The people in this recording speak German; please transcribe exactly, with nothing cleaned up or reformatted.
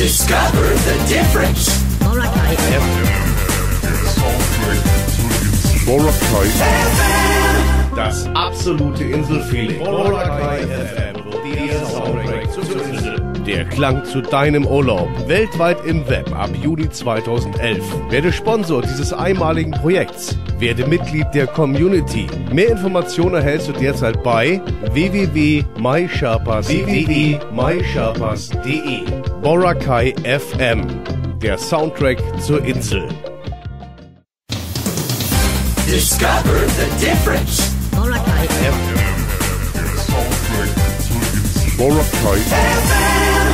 Discover the difference. Boracay F M. Boracay F M. Das absolute Inselfeeling. Boracay F M. Der Soundtrack zur Insel. Der Klang zu deinem Urlaub. Weltweit im Web ab Juli zweitausendelf. Werde Sponsor dieses einmaligen Projekts. Werde Mitglied der Community. Mehr Informationen erhältst du derzeit bei w w w punkt my sherpas punkt de. my sherpas punkt de. Boracay F M. Der Soundtrack zur Insel. Discover the difference. Boracay F M. Boracay F M.